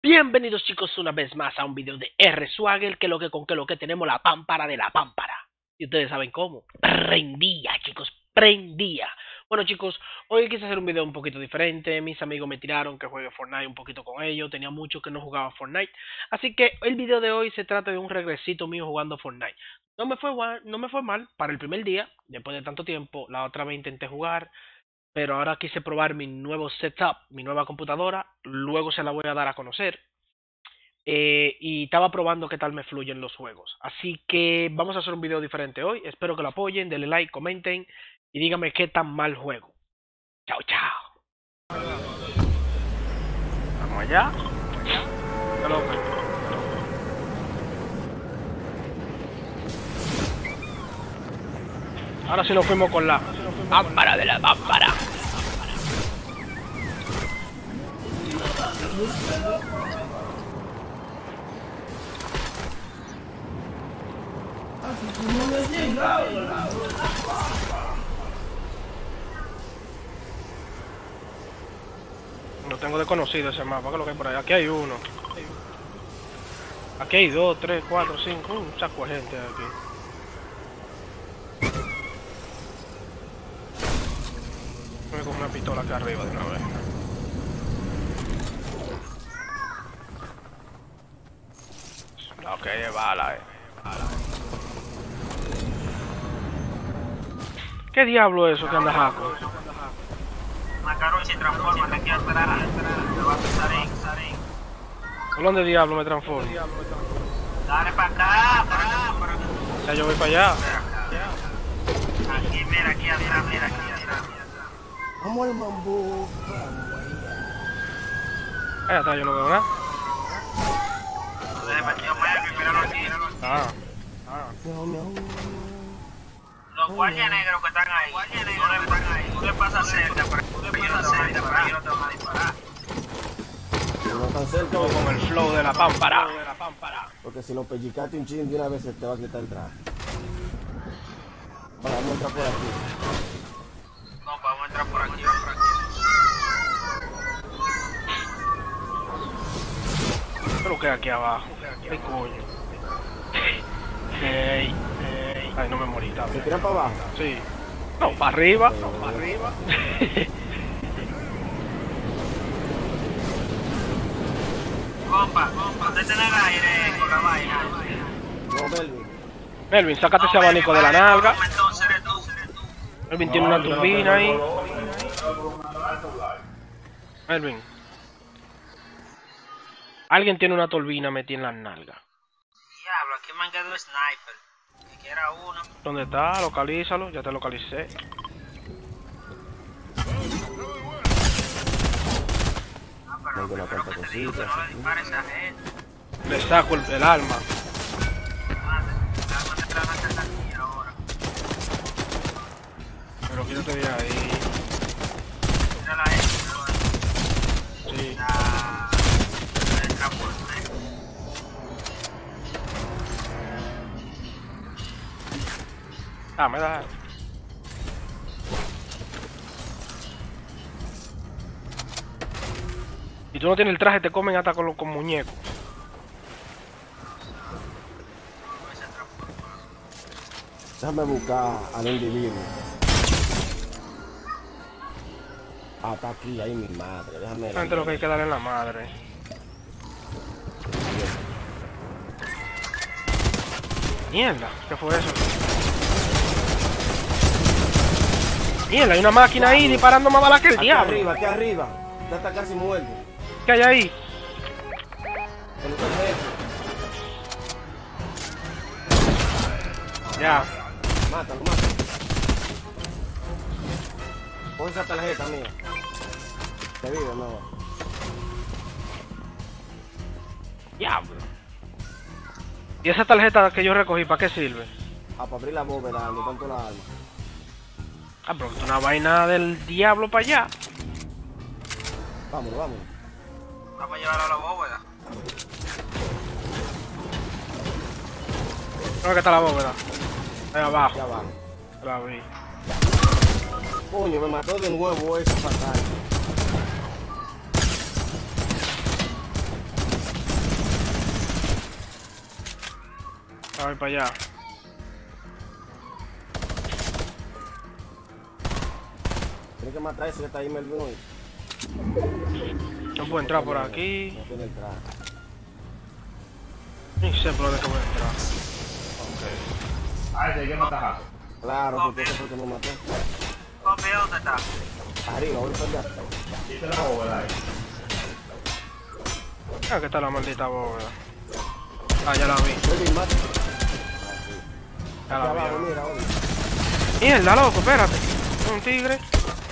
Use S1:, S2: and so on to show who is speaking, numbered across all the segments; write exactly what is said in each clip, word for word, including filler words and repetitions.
S1: Bienvenidos chicos una vez más a un video de R-Swagger, que lo que con que lo que tenemos la pámpara de la pámpara. Y ustedes saben cómo. Prendía chicos, prendía. Bueno chicos, hoy quise hacer un video un poquito diferente. Mis amigos me tiraron que juegue Fortnite un poquito con ellos. Tenía mucho que no jugaba Fortnite. Así que el video de hoy se trata de un regresito mío jugando Fortnite. No me fue, no me fue mal para el primer día, después de tanto tiempo. La otra vez intenté jugar, pero ahora quise probar mi nuevo setup, mi nueva computadora. Luego se la voy a dar a conocer. Eh, y estaba probando qué tal me fluyen los juegos. Así que vamos a hacer un video diferente hoy. Espero que lo apoyen, denle like, comenten y díganme qué tan mal juego. Chao, chao. Vamos allá. Ahora sí nos fuimos con la pámpara de la pámpara. No tengo desconocido ese mapa, que lo que hay por ahí. Aquí hay uno. Aquí hay dos, tres, cuatro, cinco. Un saco de gente aquí. Me cojo una pistola acá arriba de una vez. Ok, es bala, eh. Bala. ¿Qué diablo es eso que anda Jaco?
S2: Macarón se transforma, te quiero esperar, te va a pisar en,
S1: ¿Por dónde diablo me transformo?
S2: Dale para acá, para acá, para acá.
S1: Ya yo voy para allá.
S2: Aquí, mira, aquí, mira, mira, aquí, mira.
S3: Vamos al bambú.
S1: Allá atrás yo no veo nada.
S2: Se metió Melvin, míralo aquí.
S1: Ah, ah.
S3: No, no.
S2: Los guardias negros que están ahí, guardias negros que están ahí, tú le pasas cerca, pero tú le pasas cerca, para que no te van a disparar.
S3: No tan cerca,
S1: Todo con el flow de la pámpara.
S3: porque si lo pellizcaste un chin de una vez se te va a quitar el traje. Vamos a entrar por aquí.
S2: No, vamos a entrar por aquí, vamos por aquí.
S1: Pero que aquí abajo. ¿Qué coño? Ey, ey. Ay, no me morí, está
S3: ¿Te
S1: bien.
S3: tiran para abajo?
S1: Sí. No, para arriba. No, para arriba.
S2: Compa, compa, usted tiene el aire con la vaina.
S3: No, Melvin.
S1: Melvin, sácate ese abanico de la nalga.
S2: Entonces eres tú.
S1: Melvin tiene una turbina ahí. Melvin. Alguien tiene una turbina metida en las nalgas.
S2: Diablo, aquí me han quedado sniper. Que quiera uno.
S1: ¿Dónde está? Localízalo. Ya te localicé.
S2: Ah, pero
S3: Tengo una
S2: pero
S3: cuanta
S2: que te digo que
S3: cosita.
S2: no le dispare a esa gente.
S1: Le saco el, el alma.
S2: Madre, te vas a meter a la aquí ahora.
S1: Pero quítate de ahí.
S2: Mírala ahí, mírala ahí.
S1: Sí.
S2: La... el transporte.
S1: Ah, me da. Y tú no tienes el traje, te comen hasta con los con muñecos.
S3: Déjame buscar al individuo. Ah, está aquí, ahí mi madre. Déjame.
S1: Gente, lo que hay que darle en la madre. Mierda, ¿qué fue eso? Mierda, hay una máquina ahí disparando más balas que el
S3: Aquí
S1: diablo.
S3: arriba, aquí arriba. Ya está casi muerto.
S1: ¿Qué hay ahí?
S3: El jefe.
S1: Ya.
S3: Mátalo, mátalo. Pon esa tarjeta mía. ¿Te vive o no?
S1: Diablo. ¿Y esa tarjeta que yo recogí, para qué sirve?
S3: Ah, para abrir la bóveda, donde tanto la alma.
S1: Ah, pero es una vaina del diablo para allá.
S3: Vámonos, vámonos.
S2: Vamos a llevar a la bóveda.
S1: ¿Dónde que está la bóveda? Ahí abajo.
S3: Ya abajo.
S1: La vi.
S3: Coño, me mató de nuevo ese fatal.
S1: A ver para allá.
S3: Tienes que matar a ese que está ahí, Melvin, hoy.
S1: No puedo entrar por aquí.
S3: No tiene entrar.
S1: Ni sé por dónde que voy a entrar.
S4: Ah, ese hay que matar a Jaco.
S3: Claro, porque ese fue el que me mató.
S2: Papi, ¿dónde está?
S3: Arriba, voy para allá.
S4: Quita la bóveda ahí.
S1: Ah, que está la maldita bóveda. Ah, ya la vi.
S3: Melvin, mata.
S1: Ya
S3: Aquí
S1: la vi.
S3: abajo,
S1: ya la vi.
S3: mira, oye.
S1: Mierda, loco, espérate. Un tigre.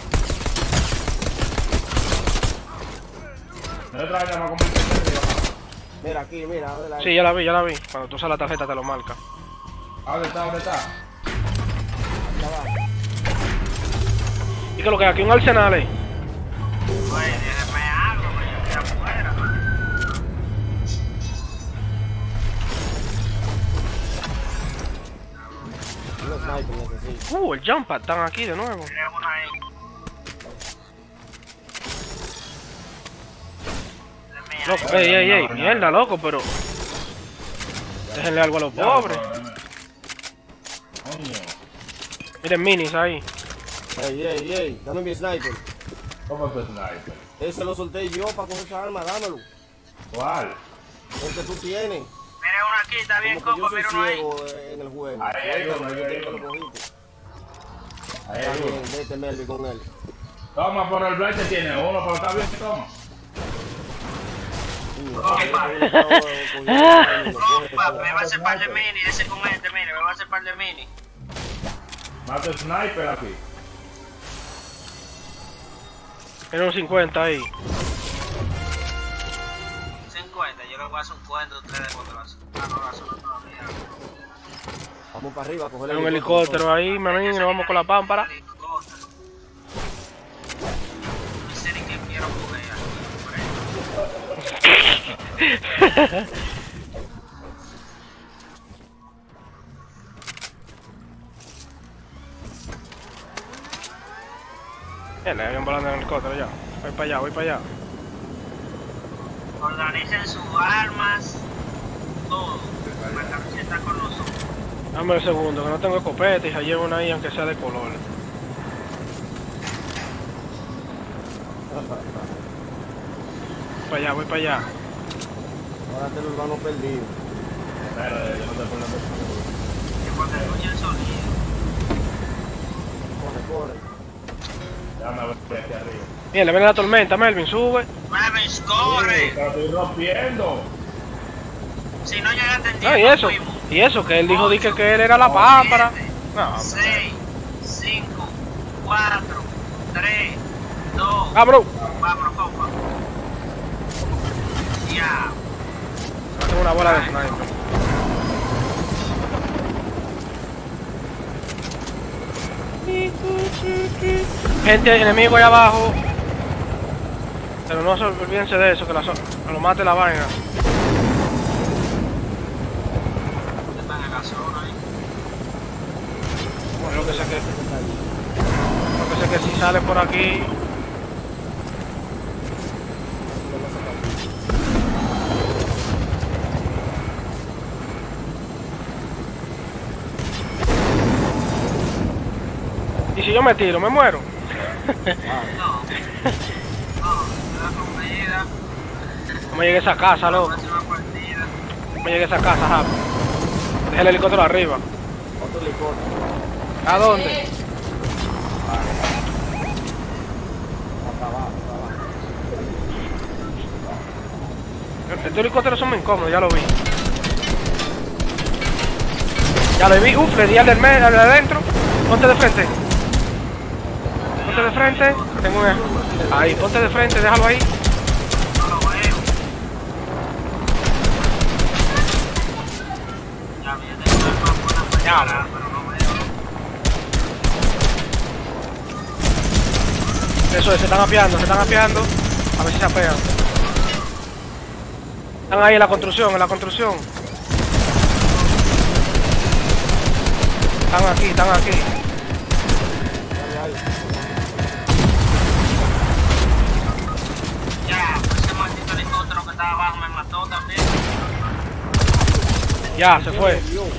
S4: No le traes más como el que está arriba.
S3: Mira aquí, mira, a ver ahí.
S1: Sí, ya la vi, ya la vi. Cuando tú usas la tarjeta te lo marca.
S4: ¿Dónde está? ¿Dónde está?
S3: Aquí abajo.
S1: ¿Y qué es lo que hay aquí? Un arsenal, eh.
S2: Güey, déjeme algo, que yo estoy afuera.
S3: Un sniper necesito.
S1: Uh, el jump pad, están aquí de nuevo.
S2: Tiene uno ahí. Déjeme ahí.
S1: Loco, ey, ey, ey, mierda, loco, pero... Déjenle algo a los pobres.
S4: Coño.
S1: Miren minis ahí.
S3: Ey, ey, ey, dame mi sniper.
S4: ¿Cómo tu sniper?
S3: Ese lo solté yo para coger esa arma, dámelo.
S4: ¿Cuál?
S3: El que tú tienes.
S2: Mire uno aquí, está bien,
S3: Como que yo
S2: compa,
S3: soy
S2: mire uno ahí.
S3: ciego eh, en el juego.
S4: Ahí hay uno, ahí hay
S3: Tú lo
S4: uno.
S3: cogiste.
S4: Ahí
S3: Está
S4: hay
S3: bien,
S4: uno.
S3: vete Melvin con él.
S4: Toma, por el Blight tiene uno, pero está bien, toma.
S2: Compa, me va a hacer par de mini, ese con este, mire, me va a hacer par de mini.
S4: Mata el sniper aquí.
S1: Tiene un cincuenta ahí.
S2: cincuenta, yo le voy a hacer un cuento, ustedes cuando lo hacen. Ah, no, lo hacen todavía.
S3: Vamos para arriba a coger
S1: Hay un helicóptero ahí, manín, y nos vamos con la pámpara.
S2: No sé ni qué quiero coger aquí, por ahí.
S1: Bien, le habían volando en el helicóptero ya. Voy para allá, voy para allá.
S2: Organicen sus armas, todo. La camiseta con nosotros.
S1: Dame un segundo, que no tengo escopeta y se llevo una ahí aunque sea de color. Voy para allá, voy para allá.
S3: Ahora te lo urbano perdido.
S4: Espera, yo no te pongo el
S2: Que cuando escuche el sonido.
S3: Corre, corre.
S4: Déjame ver aquí arriba.
S1: Bien, le viene la tormenta, Melvin, sube.
S2: Mavis, corre.
S4: Te lo estoy rompiendo.
S2: Si no llegaste en tiempo,
S1: Ah, y eso,
S2: fuimos.
S1: y eso, que él dijo di que, que él era la pámpara. No, hombre.
S2: seis, cinco, cuatro, tres, dos.
S1: Cabrón.
S2: Vámonos, compa. Ya.
S1: Tengo una bola de sniper. Gente, enemigo allá abajo. Pero no se olvídense de eso, que, la so que lo mate la vaina.
S2: Están en la zona ahí.
S1: Bueno, lo que sé que, lo que sé que si sale por aquí. Y si yo me tiro, me muero.
S2: No. No, me da comida.
S1: No me llegue a esa casa, loco.
S2: Próxima partida.
S1: No me llegue a esa casa, rápido. Deja el helicóptero arriba.
S3: Otro helicóptero.
S1: ¿A dónde?
S3: Acá abajo, acá abajo.
S1: Estos helicópteros son muy incómodos, ya lo vi. Ya lo vi, uff, le di al del medio, al de adentro. Ponte de frente. Ponte de frente. Tengo una. Ahí, ponte de frente, déjalo ahí.
S2: No lo veo. Ya vi, ya tengo una buena
S1: Ya,
S2: película, pero no veo.
S1: Eso es, se están apeando, se están apeando. A ver si se apean. Están ahí en la construcción, en la construcción. Están aquí, están aquí.
S3: Dale ahí.
S2: Ya, ese maldito helicóptero que estaba abajo me mató también.
S1: Ya, se fue.
S3: Dios.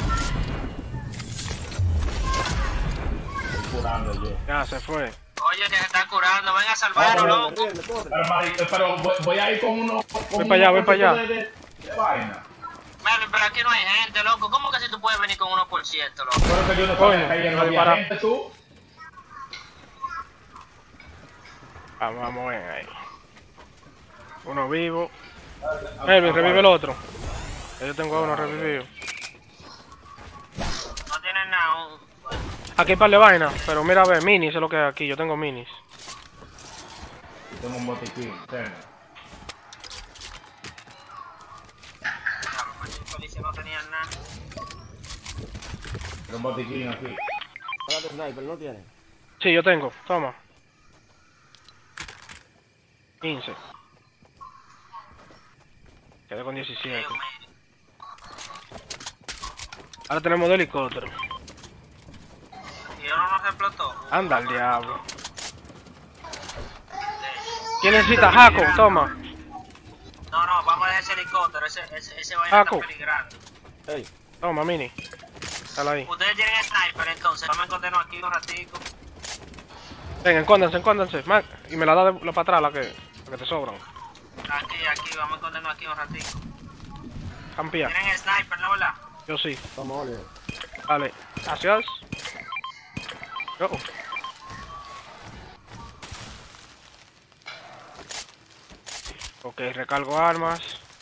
S4: Estoy curando yo.
S1: Ya, se fue.
S2: Oye, que se está curando, ven a salvarlo, loco.
S3: Corre, corre.
S4: Pero, marico, pero voy, voy a ir con uno. Con
S1: Voy para allá, voy para allá.
S4: De, de, de vaina.
S2: Melvin, pero aquí no hay gente, loco. ¿Cómo que si tú puedes venir con uno por ciento, loco?
S4: Pero que yo no
S1: Coño,
S4: sabía que ahí no
S1: no
S4: había
S1: dispara.
S4: gente, tú.
S1: Vamos, vamos a ver ahí. Uno vivo. Melvin, revive el otro. Ya yo tengo a uno revivido.
S2: No tienen nada. un-
S1: Aquí hay par de vainas, pero mira a ver, minis es lo que hay aquí. Yo tengo minis.
S4: Tengo un botiquín, tengo.
S2: Claro, pues, los policías no tenían nada.
S4: Tengo un botiquín aquí.
S3: Párate, sniper, ¿no tiene?
S1: Sí, yo tengo. Toma. quince. Quedé con diecisiete.
S2: Dios mío.
S1: Ahora tenemos dos helicópteros.
S2: Y uno no se explotó.
S1: Anda al diablo. ¿Quién necesita? Jaco, toma.
S2: No, no, vamos a dejar ese helicóptero. Ese, ese, ese vaina
S1: Jaco.
S2: está peligrando.
S3: Ey,
S1: Toma, mini. Dale ahí.
S2: Ustedes tienen sniper, entonces. Vamos a escondernos aquí un ratico.
S1: Venga, escóndanse, escóndanse. Man, y me la da de, la para atrás, la que, la que te sobran.
S2: Aquí, aquí, vamos a escondernos aquí un ratico.
S1: Campía.
S2: Tienen sniper, ¿no, verdad?
S1: Yo sí.
S3: vamos, Oliver.
S1: Vale. Gracias. Yo. Ok, recargo armas.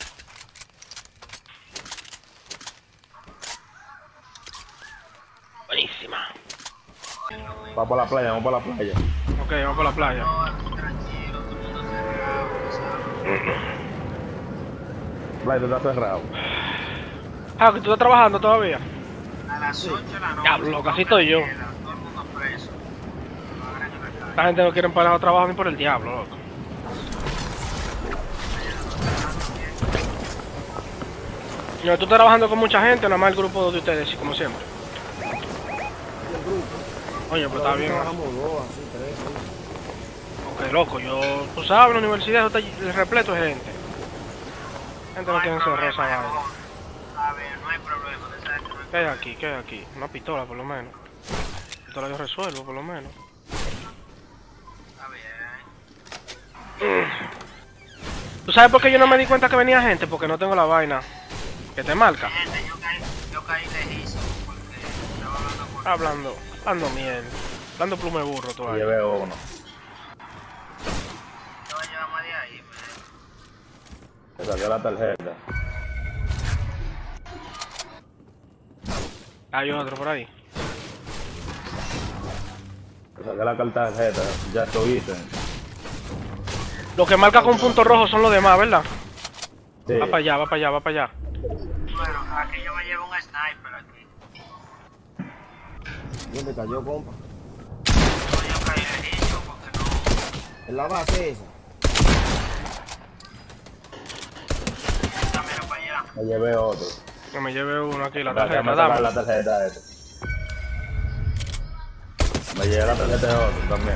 S1: Buenísima.
S4: Va por la playa, vamos por la playa.
S1: Ok, vamos por la playa.
S2: No, tranquilo, todo el mundo cerrado, ¿sabes?
S4: La playa está cerrado.
S1: Ah, que tú estás trabajando todavía.
S2: A las ocho de la noche.
S1: Diablo, lo casi estoy yo.
S2: Todo el mundo preso. Lo agarran en la calle.
S1: La gente no quiere parar a trabajar ni por el diablo, loco. No, tú estás trabajando con mucha gente, o nada más el grupo de ustedes, sí, como siempre.
S3: El grupo.
S1: Oye, pues está bien.
S3: Trabajamos dos, así, tres, ahí.
S1: Ok, loco, yo, tú sabes, la universidad está repleto de gente. Gente no
S2: hay
S1: quiere encerrar esa
S2: problema,
S1: vaina.
S2: Ebon. A ver, no hay problema. de esa gente no hay
S1: ¿Qué hay
S2: problema.
S1: aquí? ¿Qué hay aquí? Una pistola, por lo menos. Pistola yo resuelvo, por lo menos.
S2: A ver,
S1: ¿Tú sabes por qué yo no me di cuenta que venía gente? Porque no tengo la vaina que te marca.
S2: gente, yo caí, yo caí lejísimo porque estaba hablando con...
S1: Hablando, hablando miel. Hablando plume burro
S4: Yo
S1: todavía.
S4: veo uno.
S2: Yo voy a llevar más de ahí, pues.
S4: Me salió la tarjeta.
S1: Hay otro por ahí.
S4: Me salió la tarjeta. Ya lo viste.
S1: Los que marca con punto rojo son los demás, ¿verdad?
S4: Sí.
S1: Va para allá, va para allá, va para allá.
S2: Bueno, aquí yo me llevo un sniper aquí.
S3: ¿Dónde cayó, compa?
S2: No, yo caí lejísimo porque no...
S3: En la base esa.
S2: También para allá.
S4: Me llevé otro.
S1: Que me lleve uno aquí, la
S4: Déjame
S1: tarjeta,
S4: sacar
S1: dame.
S4: la tarjeta esta. Me llevé la tarjeta de otro también.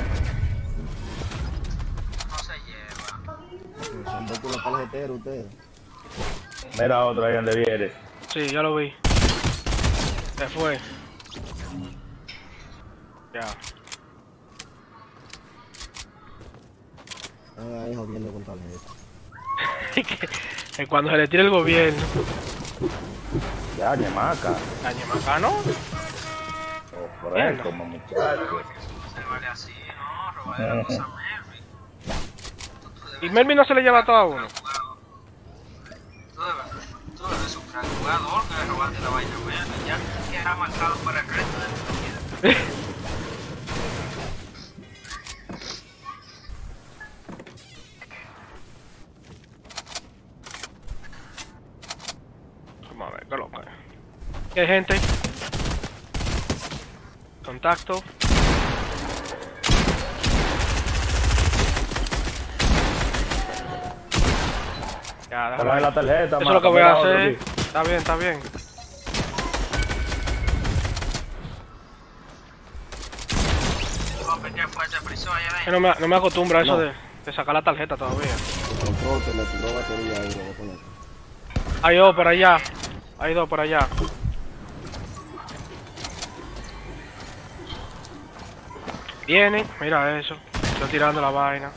S2: No se lleva.
S3: Son dos con la tarjetera ustedes.
S4: Mira otro ahí donde viene.
S1: Sí, ya lo vi. Se fue. Ya.
S3: Ah, ahí jodiendo con tarjeta.
S1: Que cuando se le tire el gobierno.
S4: Ya, ñemaca.
S1: Dañe acá, ¿no?
S4: Oh, fresco, ma muchacho.
S2: Se vale así, ¿no? Robar la cosa a Melvin. Tú, tú
S1: Y
S2: debes
S1: Melvin no se le lleva todo a uno.
S2: ser un jugador. Tú debes, tú debes ser un gran jugador que le robaste la vaina a Melvin. Ya quedará marcado para el resto de tu vida.
S1: Vamos a ver, qué loco. ¿Qué hay gente? Contacto. Ya, déjalo
S4: Ponle
S1: ahí.
S4: la tarjeta,
S1: Eso es
S4: ma,
S1: lo que voy a
S4: mira otro
S1: hacer.
S4: aquí.
S1: Está bien, está bien.
S2: Papi, ¿qué fue? ¿Se frizó allá
S1: Que
S2: adentro?
S1: no me, no me acostumbro a eso
S3: No.
S1: de, de sacar la tarjeta todavía.
S3: Control que le tiró batería ahí, lo voy a poner.
S1: Hay ópera allá. Hay dos por allá. Vienen, mira eso. Estoy tirando la vaina.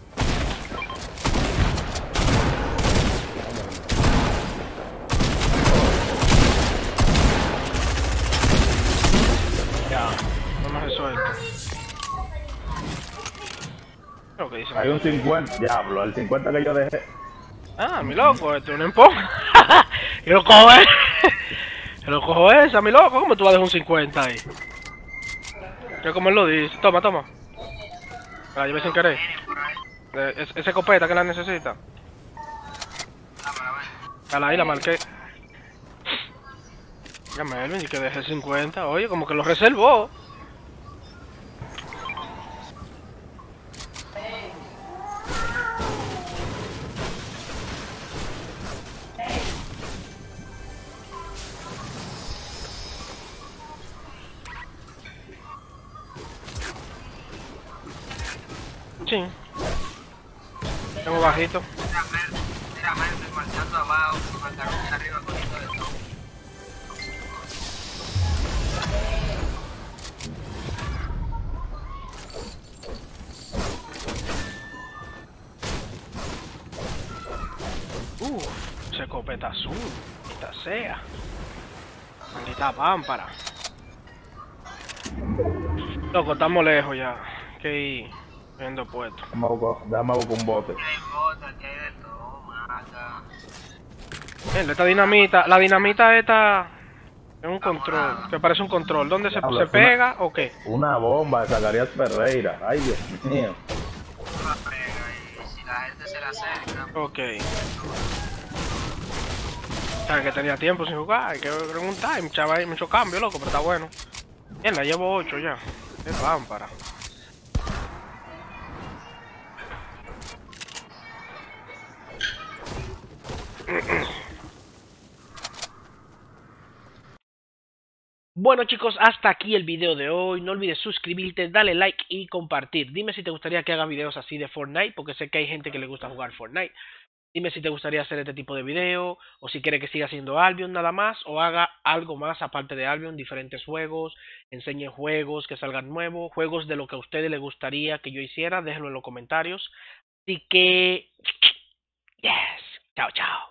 S1: Ya, no me resuelto. Creo que dice.
S4: Hay un cincuenta, diablo, el cincuenta que yo dejé.
S1: Ah, mi loco, esto es un empón. Yo lo cojo esa. Yo lo cojo esa, mi loco. ¿Cómo tú vas a dejar un cincuenta ahí? Yo como él lo dice. Toma, toma. La llevé sin querer. Eh, es- esa escopeta que la necesita. A la ahí la marqué. Ya Melvin, y que dejé cincuenta. Oye, como que lo reservó. Sí. Tengo bajito.
S2: Mira, Mer, mira, Mer, marchando abajo, marcaron arriba con todo esto.
S1: Uh, esa escopeta azul. Esta sea. Maldita pámpara. Loco, estamos lejos ya. Que ir viendo puesto.
S4: Déjame buscar, déjame buscar un bote.
S2: Aquí hay botas, aquí hay de todo, mata.
S1: Mira, esta dinamita, la dinamita esta es un control, que parece un control. ¿Dónde se,
S4: Diablo,
S1: se
S4: es una-
S1: pega o qué?
S4: Una bomba de Zacarías Ferreira. Ay, Dios mío.
S2: Uno la pega y si la gente se la acerca,
S1: Ok. Sabes que tenía tiempo sin jugar, hay que preguntar, mucha- hay mucho cambio, loco, pero está bueno. Bien, la llevo ocho ya. Qué lámpara. Bueno chicos, hasta aquí el video de hoy. No olvides suscribirte, darle like y compartir. Dime si te gustaría que haga videos así de Fortnite, porque sé que hay gente que le gusta jugar Fortnite. Dime si te gustaría hacer este tipo de video, o si quieres que siga haciendo Albion nada más, o haga algo más aparte de Albion, diferentes juegos, enseñe juegos que salgan nuevos, juegos de lo que a ustedes les gustaría que yo hiciera, déjenlo en los comentarios. Así que, yes, chao chao.